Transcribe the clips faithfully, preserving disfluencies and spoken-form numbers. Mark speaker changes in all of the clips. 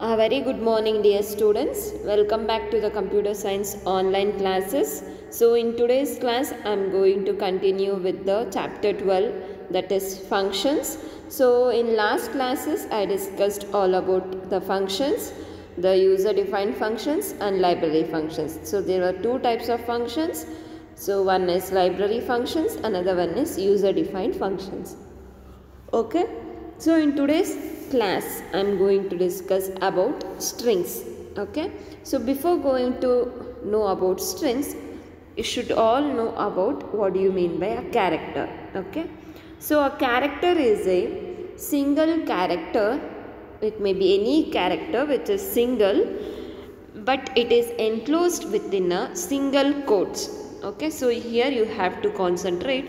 Speaker 1: A very good morning, dear students. Welcome back to the computer science online classes. So in today's class I am going to continue with the chapter twelve, that is functions. So in last classes I discussed all about the functions, the user defined functions and library functions. So there are two types of functions. So one is library functions, another one is user defined functions. Okay. So in today's class I am going to discuss about strings. Okay. So before going to know about strings, you should all know about what do you mean by a character. Okay. So a character is a single character. It may be any character which is single, but it is enclosed within a single quotes. Okay. So here you have to concentrate.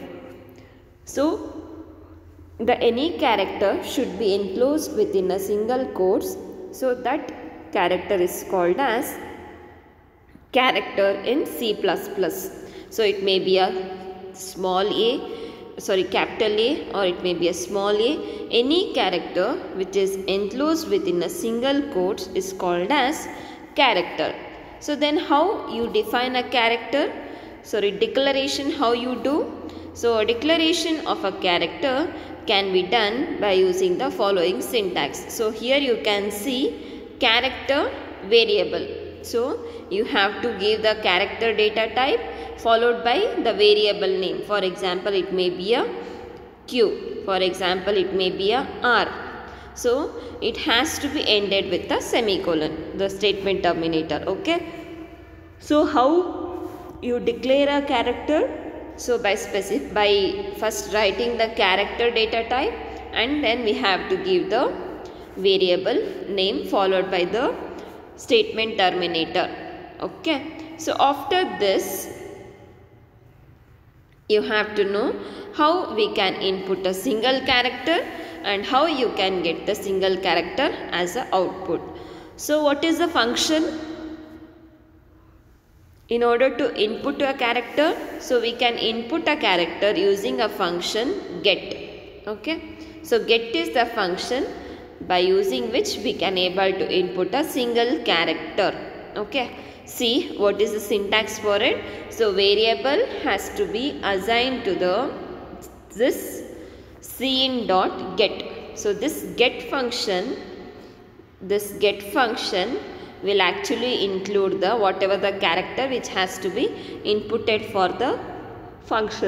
Speaker 1: So the any character should be enclosed within a single quotes, so that character is called as character in C plus plus. So it may be a small a, sorry capital A, or it may be a small a. Any character which is enclosed within a single quotes is called as character. So then how you define a character? Sorry, declaration how you do? So a declaration of a character can be done by using the following syntax. So here you can see character variable. So you have to give the character data type followed by the variable name. For example, it may be a Q. For example, it may be a R. So it has to be ended with a semicolon, the statement terminator. Okay. So how you declare a character? So by specific by first writing the character data type, and then we have to give the variable name followed by the statement terminator. Okay. So after this you have to know how we can input a single character and how you can get the single character as an output. So what is the function? In order to input a character, so we can input a character using a function get. Okay. So get is the function by using which we can able to input a single character. Okay. See what is the syntax for it. So variable has to be assigned to the this cin dot get. So this get function, this get function will actually include the whatever the character which has to be inputted for the function.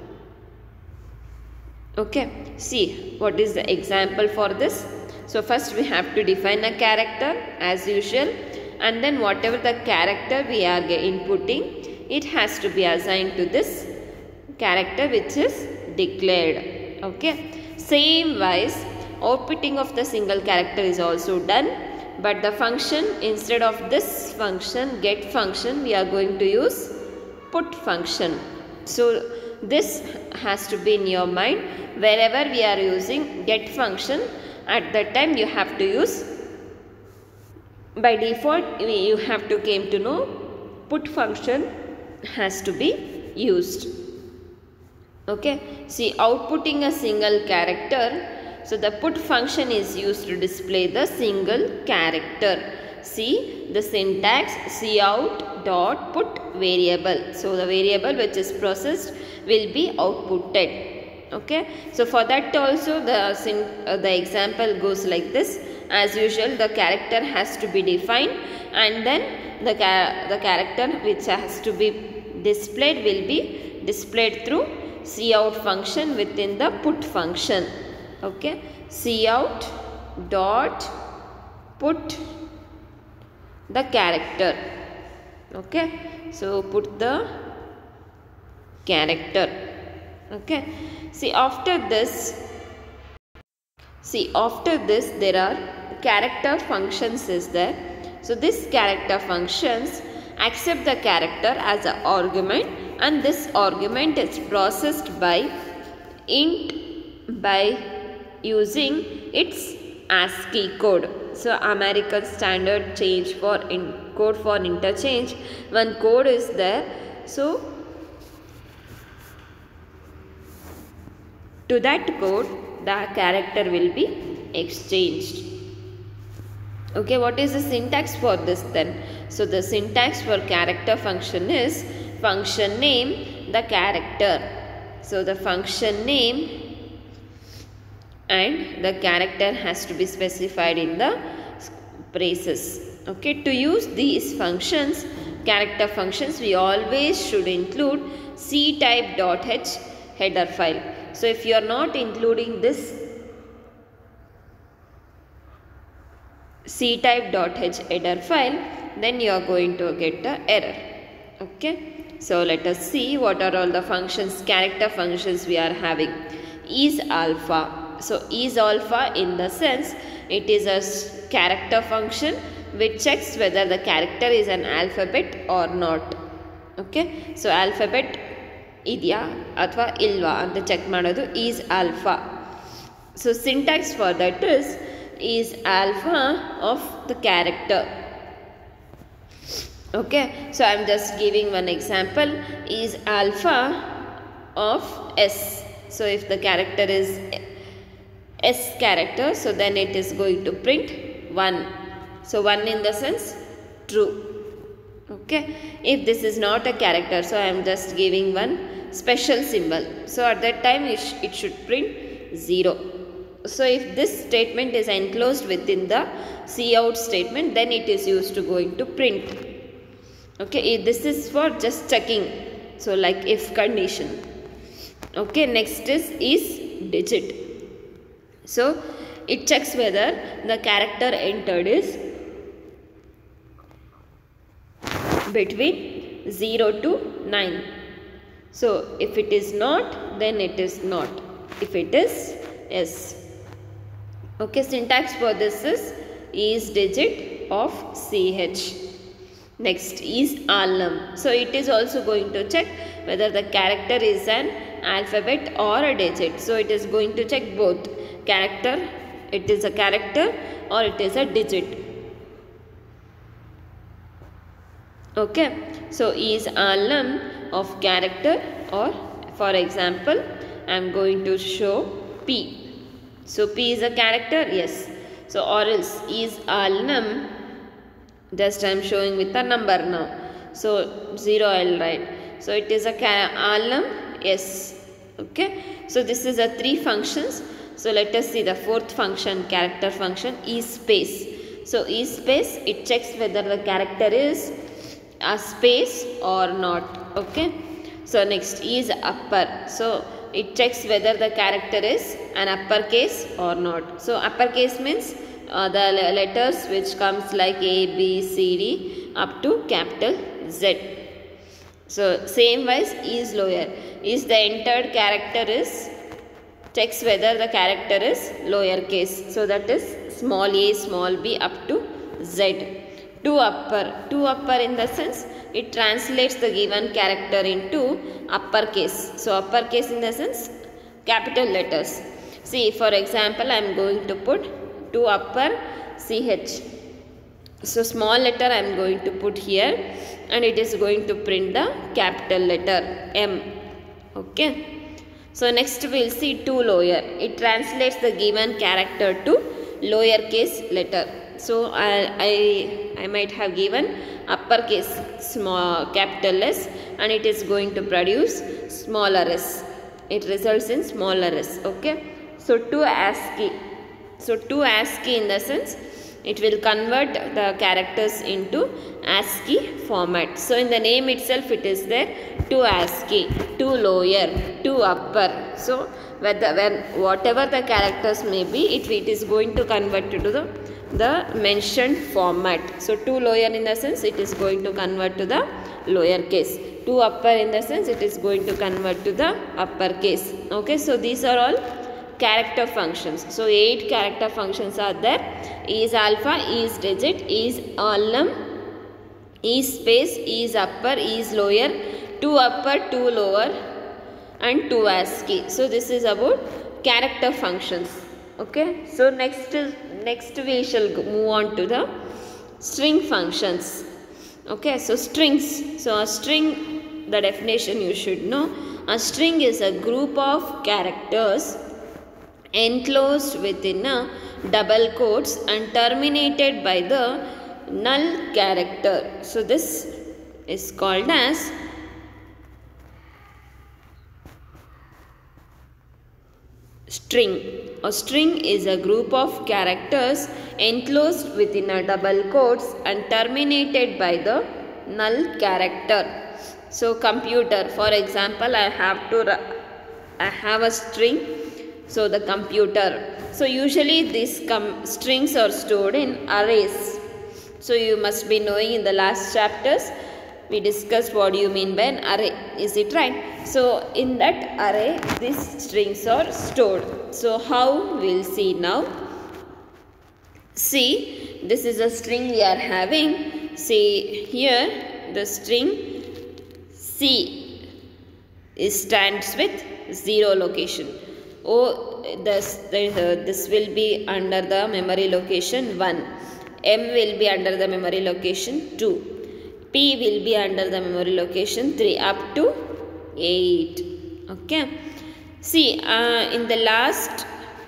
Speaker 1: Okay. See what is the example for this. So first we have to define a character as usual, and then whatever the character we are inputting, it has to be assigned to this character which is declared. Okay. Same wise outputting of the single character is also done. But the function, instead of this function get function, we are going to use put function. So this has to be in your mind. Wherever we are using get function, at that time you have to use, by default you have to came to know put function has to be used. Okay. See, outputting a single character. So the put function is used to display the single character. See the syntax cout dot put variable. So the variable which is processed will be outputted. Okay. So for that also the uh, the example goes like this. As usual, the character has to be defined, and then the ca the character which has to be displayed will be displayed through cout function within the put function. Okay, cout dot put the character. Okay, so put the character. Okay, see after this, see after this there are character functions is there. So this character functions accept the character as an argument, and this argument is processed by int by using its ASCII code. So American Standard Change for in code for interchange, one code is there. So to that code the character will be exchanged. Okay, what is the syntax for this then? So the syntax for character function is function name, the character. So the function name and the character has to be specified in the braces. Okay, to use these functions, character functions, we always should include ctype.h header file. So if you are not including this ctype.h header file, then you are going to get the error. Okay, so let us see what are all the functions, character functions we are having. Is alpha. So is alpha in the sense it is a character function which checks whether the character is an alphabet or not. Okay, so alphabet idya athwa ilva anta check madodu is alpha. So syntax for that is is alpha of the character. Okay, so I am just giving one example. Is alpha of S. So if the character is S character, so then it is going to print one. So one in the sense true. Okay, if this is not a character, so I am just giving one special symbol. So at that time it, sh it should print zero. So if this statement is enclosed within the cout statement, then it is used to going to print. Okay, this is for just checking. So like if condition. Okay, next is is digit. So it checks whether the character entered is between zero to nine. So if it is not, then it is not. If it is, yes. Okay, syntax for this is is digit of ch. Next is alnum. So it is also going to check whether the character is an alphabet or a digit. So it is going to check both. Character, it is a character or it is a digit. Okay, so is alnum of character, or for example I am going to show P. So P is a character, yes. So or else is alnum, just I am showing with a number now. So zero I'll write. So it is a alnum, yes. Okay, so this is a three functions. So let us see the fourth function, character function, is space. So is space, it checks whether the character is a space or not. Okay, so next is upper. So it checks whether the character is an uppercase or not. So uppercase means uh, the letters which comes like A, B, C, D up to capital Z. So same wise is lower. Is the entered character is, checks whether the character is lowercase. So that is small a, small b up to Z. To upper. To upper in the sense it translates the given character into uppercase. So uppercase in the sense capital letters. See, for example, I am going to put to upper ch. So small letter I am going to put here and it is going to print the capital letter M. Okay. So next we will see to lower. It translates the given character to lowercase letter. So I, I, I might have given uppercase small capital S and it is going to produce smaller s. It results in smaller s. Okay. So to ASCII. So to ASCII in the sense it will convert the characters into ASCII format. So in the name itself it is there, to ASCII, to lower, to upper. So whether when whatever the characters may be, it, it is going to convert to the the mentioned format. So to lower in the sense it is going to convert to the lower case. To upper in the sense it is going to convert to the upper case. Okay, so these are all character functions. So eight character functions are there. Is alpha, is digit, is alnum, is space, is upper, is lower, to upper, to lower and to ASCII. So this is about character functions. Okay, so next next we shall move on to the string functions. Okay, so strings. So a string, the definition you should know. A string is a group of characters enclosed within a double quotes and terminated by the null character. So this is called as string. A string is a group of characters enclosed within a double quotes and terminated by the null character. So computer, for example, I have to I have a string, so the computer. So usually these strings are stored in arrays. So you must be knowing in the last chapters we discussed what do you mean by an array. Is it right? So in that array these strings are stored. So how we'll see now. See, this is a string we are having. See here the string C is stands with zero location. Oh, this, this, uh, this will be under the memory location one. M will be under the memory location two. P will be under the memory location three up to eight. Okay. See, uh, in the last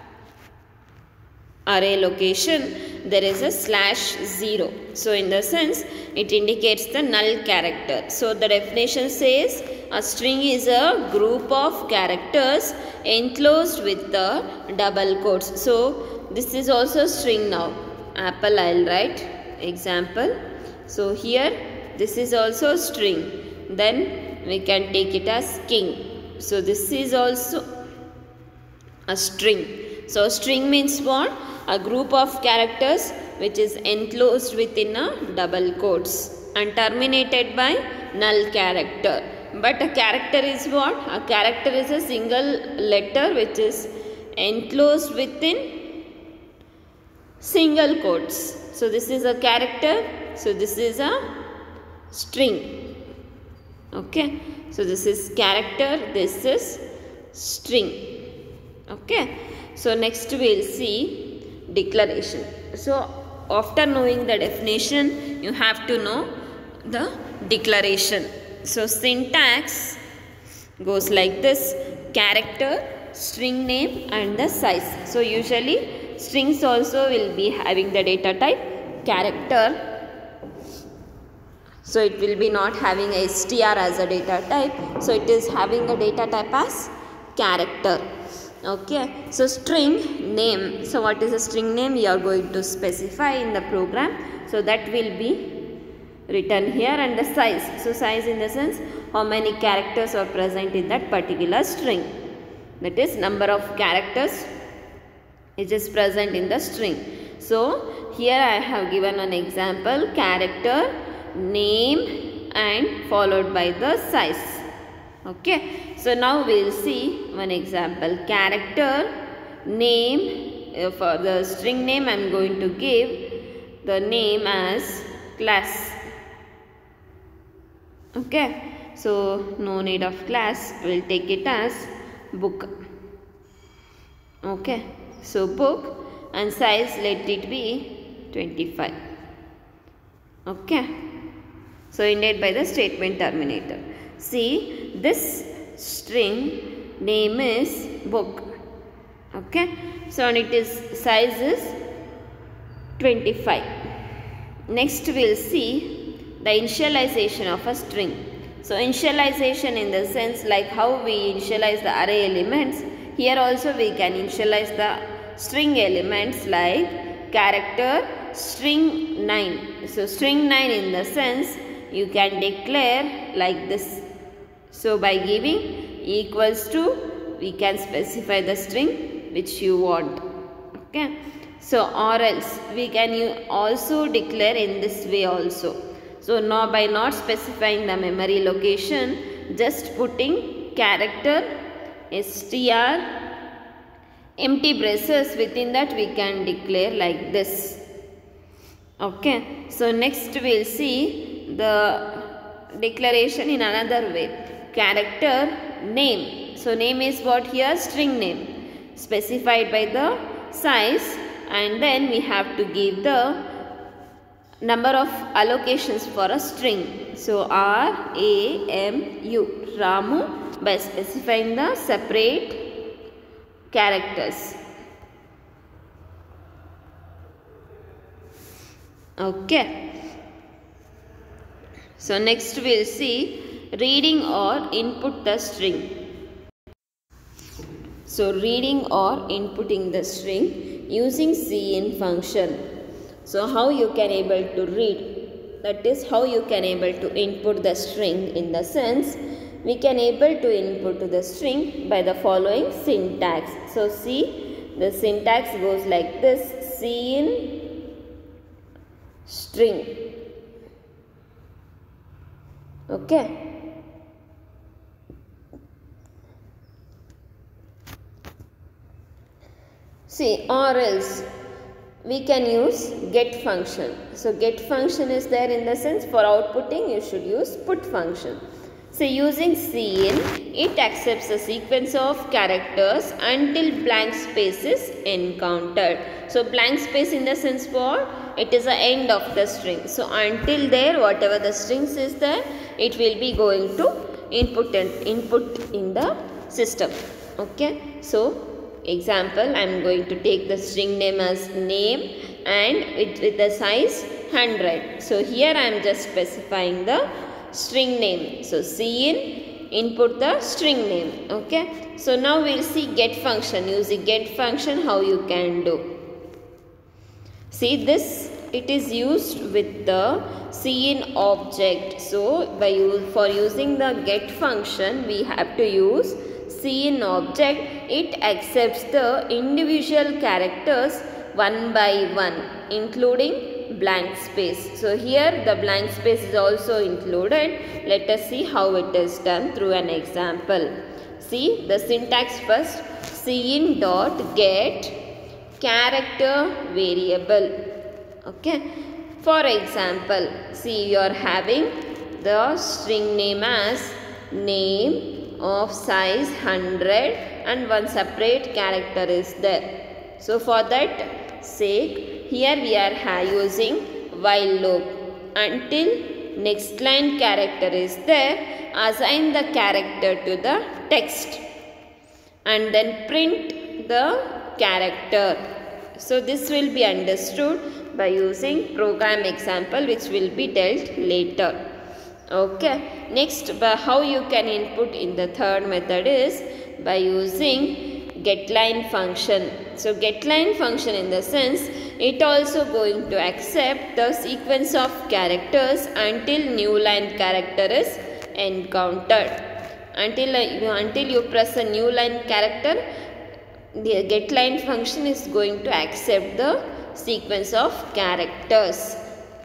Speaker 1: array location there is a slash zero. So in the sense it indicates the null character. So the definition says a string is a group of characters enclosed with the double quotes. So this is also string now. Apple, I'll write example. So here this is also string. Then we can take it as king. So this is also a string. So string means what? A group of characters which is enclosed within a double quotes and terminated by null character. But a character is what? A character is a single letter which is enclosed within single quotes. So this is a character. So this is a string. Okay. So this is character. This is string. Okay. So next we will see declaration. So after knowing the definition, you have to know the declaration. So syntax goes like this: character, string name and the size. So usually strings also will be having the data type character. So it will be not having a str as a data type. So it is having a data type as character. Okay. So string name. So what is a string name? You are going to specify in the program. So that will be written here, and the size. So size in the sense how many characters are present in that particular string. That is number of characters which is present in the string. So here I have given an example: character, name and followed by the size. Okay. So now we will see one example: character, name. For the string name I am going to give the name as class. Okay. So no need of class, we will take it as book. Okay. So book, and size let it be twenty-five. Okay. So ended by the statement terminator. See, this string name is book. Okay. So and it is size is twenty-five. Next we will see the initialization of a string. So initialization in the sense like how we initialize the array elements. Here also we can initialize the string elements like character, string nine. So string nine in the sense you can declare like this. So by giving equals to, we can specify the string which you want. Okay. So or else we can also declare in this way also. So now by not specifying the memory location, just putting character, str, empty braces, within that we can declare like this. Okay. So next we will see the declaration in another way: character, name. So name is what here? String name, specified by the size, and then we have to give the number of allocations for a string. So R A M U, Ramu, by specifying the separate characters. Okay. So next we will see reading or input the string. So reading or inputting the string using cin function. So how you can able to read, that is how you can able to input the string, in the sense we can able to input the string by the following syntax. So see, the syntax goes like this: cin string. Okay. See, or else we can use get function. So get function is there, in the sense for outputting you should use put function. So using cin, it accepts a sequence of characters until blank space is encountered. So blank space in the sense for it is the end of the string. So until there, whatever the strings is there, it will be going to input and input in the system. Okay. So example, I am going to take the string name as name and it with the size one hundred. So here I am just specifying the string name. So cin, input the string name. Okay. So now we will see get function. Using get function, how you can do. See this, it is used with the cin object. So by use, for using the get function, we have to use cin object. It accepts the individual characters one by one, including blank space. So here the blank space is also included. Let us see how it is done through an example. See the syntax first: cin dot get character variable. Okay. For example, see, you are having the string name as name of size one hundred and one separate character is there. So for that sake, here we are using while loop. Until next line character is there, assign the character to the text and then print the character. So this will be understood by using program example, which will be dealt later. Okay. Next, by how you can input in the third method is by using getLine function. So getLine function, in the sense it also going to accept the sequence of characters until new line character is encountered. Until, uh, until you press a new line character, the getLine function is going to accept the sequence of characters.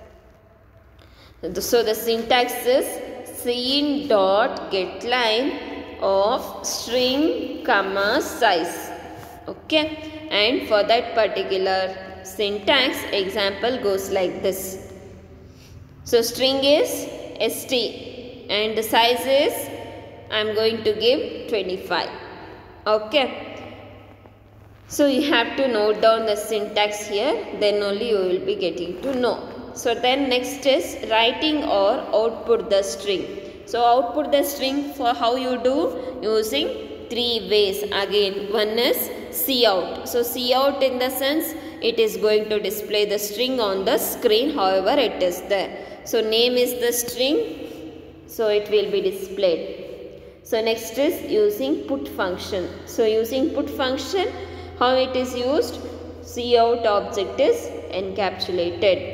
Speaker 1: So the syntax is cin dot getLine of string comma size. Okay. And for that particular syntax, example goes like this. So string is st and the size is I am going to give twenty-five. Okay. So you have to note down the syntax here, then only you will be getting to know. So then next is writing or output the string. So output the string, for how you do, using three ways. Again, one is cout. So cout, in the sense it is going to display the string on the screen, however it is there. So name is the string, so it will be displayed. So next is using put function. So using put function, how it is used? Cout object is encapsulated.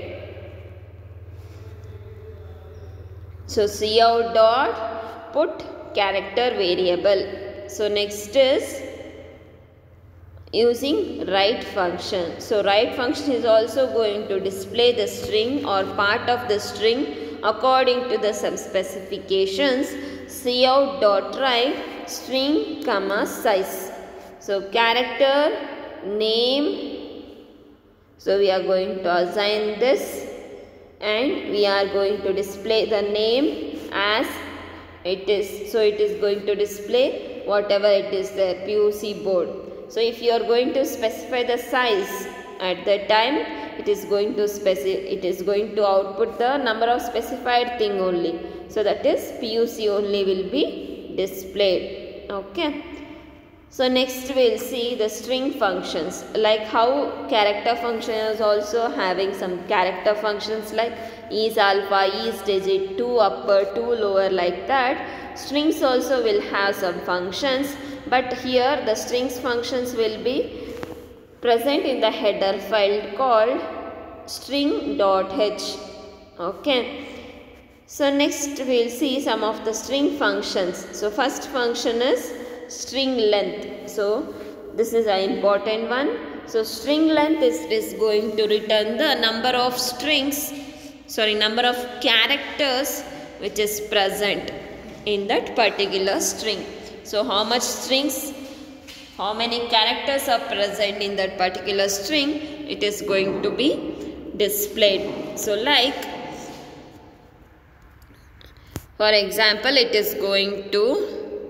Speaker 1: So cout dot put character variable. So next is using write function. So write function is also going to display the string or part of the string according to the some specifications. Cout dot write string comma size. So character, name, so we are going to assign this and we are going to display the name as it is. So it is going to display whatever it is there, P U C board. So if you are going to specify the size at that time, it is going to specify, it is going to output the number of specified thing only. So that is P U C only will be displayed. Okay. So next we will see the string functions, like how character function is also having some character functions like is alpha, is digit, two upper, two lower, like that. Strings also will have some functions, but here the strings functions will be present in the header file called string.h. Okay. So next we will see some of the string functions. So first function is string length. So this is an important one. So string length is, is going to return the number of strings, sorry, number of characters which is present in that particular string. So how much strings, how many characters are present in that particular string, it is going to be displayed. So like, for example, it is going to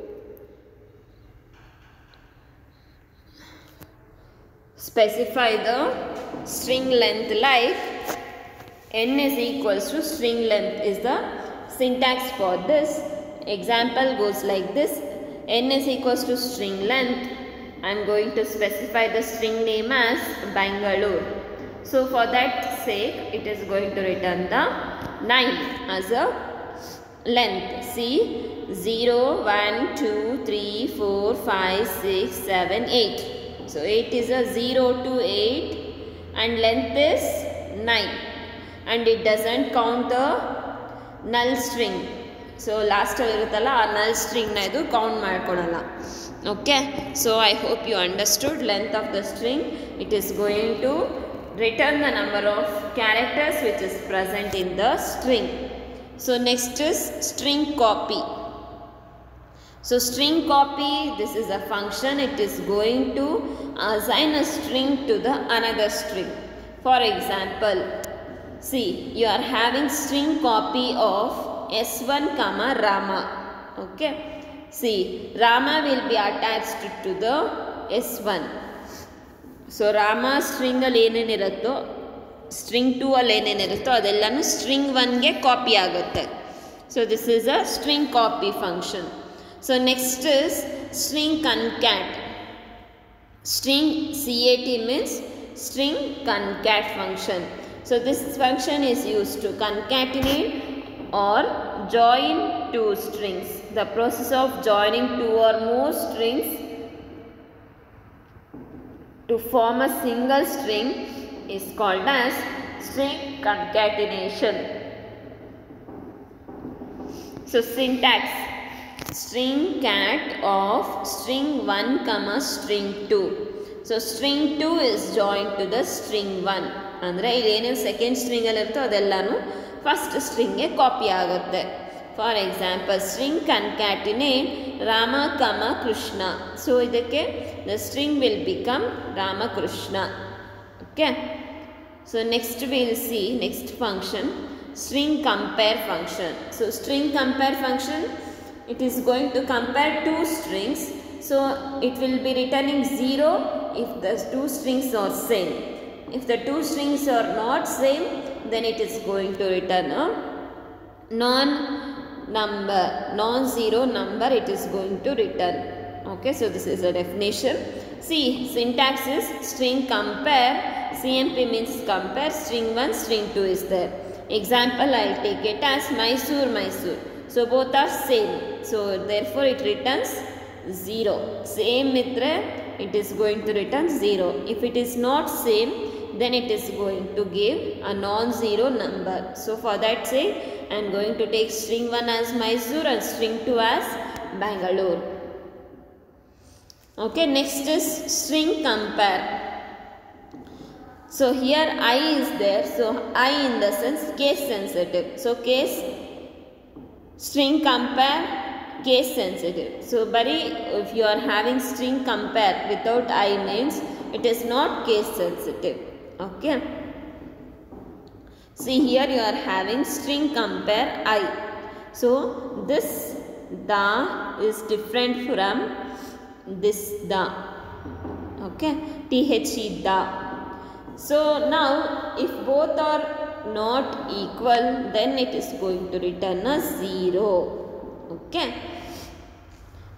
Speaker 1: specify the string length like n is equals to string length is the syntax for this. Example goes like this: n is equals to string length. I am going to specify the string name as Bangalore. So for that sake, it is going to return the nine as a length. See, zero, one, two, three, four, five, six, seven, eight. So eight is a zero to eight and length is nine, and it doesn't count the null string. So last iruttalla null string na idu count ಮಾಡ್ಕೊಳಲ್ಲ. Okay, so I hope you understood length of the string. It is going to return the number of characters which is present in the string. So next is string copy. So string copy, this is a function. It is going to assign a string to the another string. For example, see, you are having string copy of S one comma Rama. Okay, see, Rama will be attached to the S one. So Rama string ಅಲ್ಲಿ ಏನೇನಿರುತ್ತೋ string two ಅಲ್ಲಿ ಏನೇನಿರುತ್ತೋ ಅದೆಲ್ಲನೂ string one ಗೆ copy ಆಗುತ್ತೆ. So this is a string copy function. So next is string concat. String cat means string concat function. So this function is used to concatenate or join two strings. The process of joining two or more strings to form a single string is called as string concatenation. So syntax: string cat of string one comma string two. So string two is joined to the string one. Andre ilene second string alli irtho adellanu first string ge copy agutte. For example, string concatenate Rama comma Krishna. So idakke the string will become Rama Krishna. Okay. So next we will see next function, string compare function. So string compare function, it is going to compare two strings. So it will be returning zero if the two strings are same. If the two strings are not same, then it is going to return a non number, non-zero number it is going to return. Okay, so this is a definition. See, syntax is string compare. C M P means compare. String one, string two is there. Example, I will take it as Mysore, Mysore. So both are same. So therefore it returns zero. Same idre it is going to return zero. If it is not same, then it is going to give a non-zero number. So for that sake, I am going to take string one as Mysore and string two as Bangalore. Okay, next is string compare. So here I is there. So I in the sense case sensitive. So case string compare case sensitive. So bari if you are having string compare without I means it is not case sensitive. Okay. See here you are having string compare I. So this the is different from this the. Okay. The the. So now if both are not equal, then it is going to return a zero. Okay.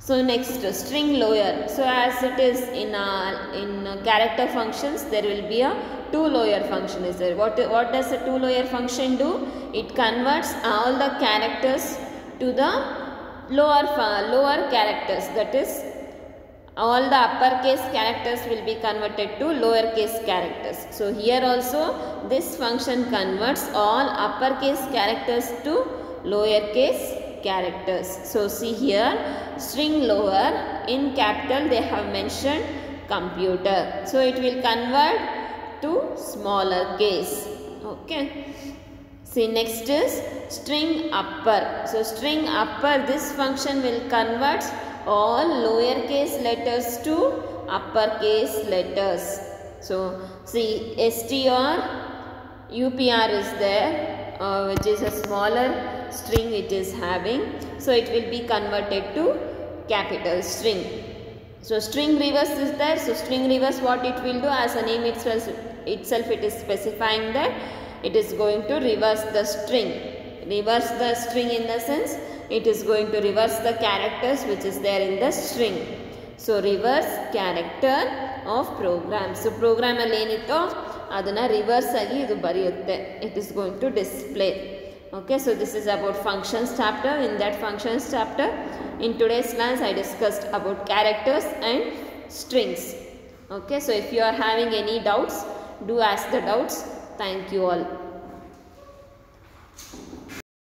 Speaker 1: So next, string lower. So as it is in uh, in uh, character functions, there will be a two lower function is there. What what does a two lower function do? It converts all the characters to the lower lower characters. That is, all the uppercase characters will be converted to lowercase characters. So here also this function converts all uppercase characters to lowercase characters. So see here, string lower, in capital they have mentioned computer. So it will convert to smaller case. Okay. See, next is string upper. So string upper, this function will convert all lowercase letters to uppercase letters. So see, str, upr is there, uh, which is a smaller string it is having. So it will be converted to capital string. So string reverse is there. So string reverse, what it will do, as a name itself, itself it is specifying that it is going to reverse the string. Reverse the string in the sense, it is going to reverse the characters which is there in the string. So reverse character of program. So program alli enitto adana reverse agi idu bariyutte. It is going to display. Okay, so this is about functions chapter. In that functions chapter, in today's class I discussed about characters and strings. Okay, so if you are having any doubts, do ask the doubts. Thank you all.